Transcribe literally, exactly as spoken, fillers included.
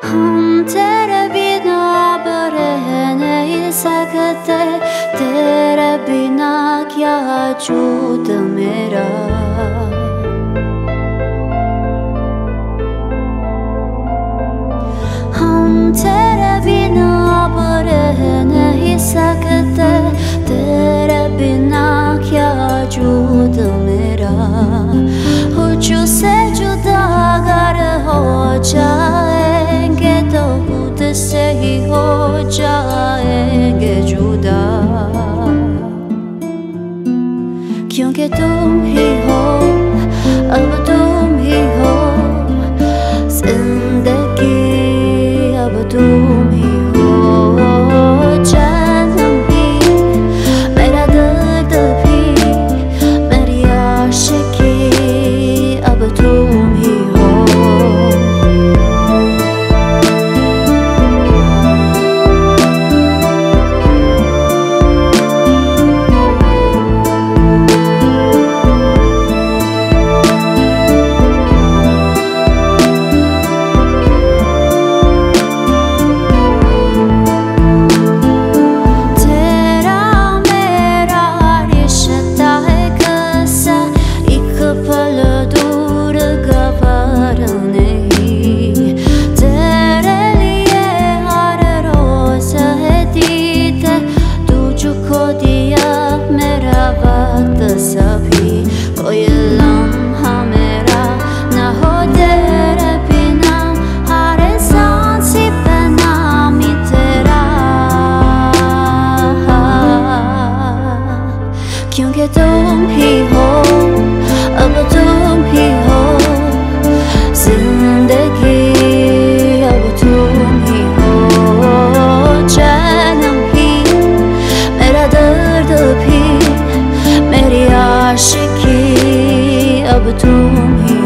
हम तेरे बिना अब रह नहीं सकते, तेरे बिना क्या वजूद मेरा। हम तेरे बिना अब रह नहीं सकते, तेरे बिना क्या वजूद मेरा। हुजूर से जुदा अगर हो जाएंगे तो खुद से ही हो जाएंगे जुदा, क्योंकि तुम ही हो, अब तुम ही हो जिंदगी, अब तुम ही हो जन्म भी, मेरा दर्द भी, मेरी आशिकी, अब तुम ही हो। सभी कोई लम्हा मेरा ना हो तेरे बिना, हर सांस पे नाम ही तेरा, क्योंकि तुम ही हो, अब तुम ही हो जिंदगी, अब तुम ही हो जन्म भी, मेरा दर्द भी, मेरी आशिकी, अब तुम ही